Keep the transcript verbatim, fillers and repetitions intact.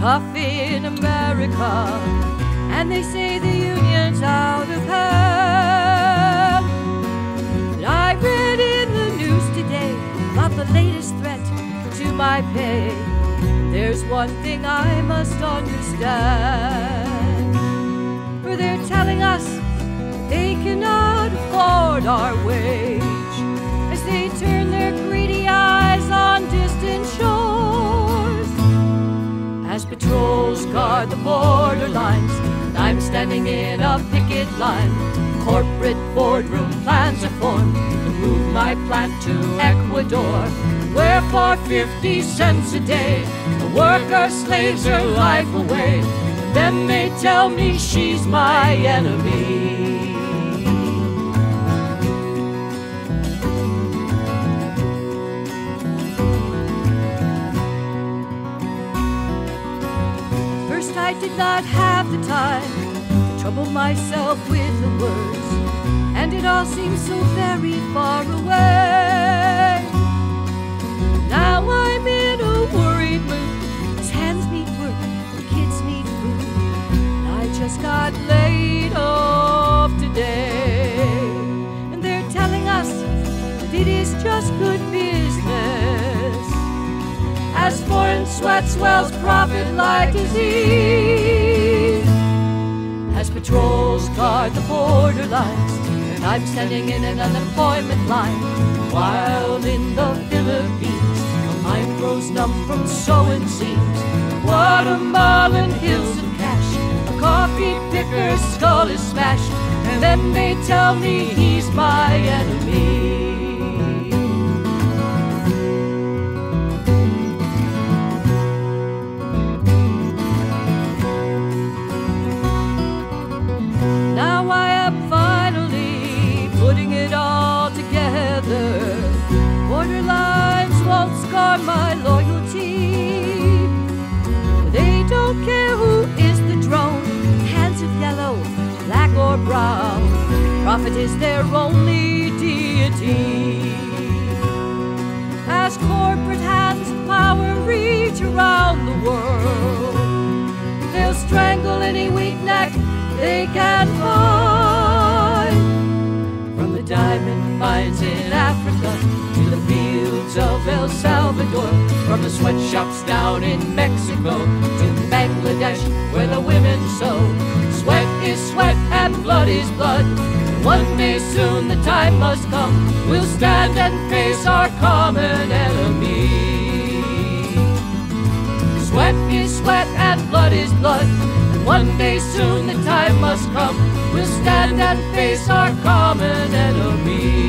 tough in America, and they say the union's out of hand. But I read in the news today about the latest threat to my pay. There's one thing I must understand, for they're telling us they cannot afford our wage, as they turn their greedy eyes on distant shores. As patrols guard the border lines, and I'm standing in a picket line. Corporate boardroom plans are formed to move my plant to Ecuador, where for fifty cents a day the worker slaves her life away. And then they tell me she's my enemy. I did not have the time to trouble myself with the words, and it all seems so very far away. Now I'm in a worried mood, as hands need work, and kids need food, and I just got laid off today. And they're telling us that it is just good business, as foreign sweat swells profit like disease. As patrols guard the border lines, and I'm standing in an unemployment line, while in the Philippines my mind grows numb from sewing seams. Guatemalan hills of cash, a coffee picker's skull is smashed, and then they tell me he's my enemy. Borderlines won't scar my loyalty. They don't care who is the drone, hands of yellow, black or brown. Profit is their only deity. As corporate hands of power reach around the world, they'll strangle any weak neck they can find. From the diamond mines in Africa to the fields of El Salvador, from the sweatshops down in Mexico to Bangladesh where the women sew. Sweat is sweat and blood is blood, and one day soon the time must come we'll stand and face our common enemy. Sweat is sweat and blood is blood, and one day soon the time must come we'll stand and face our common enemy.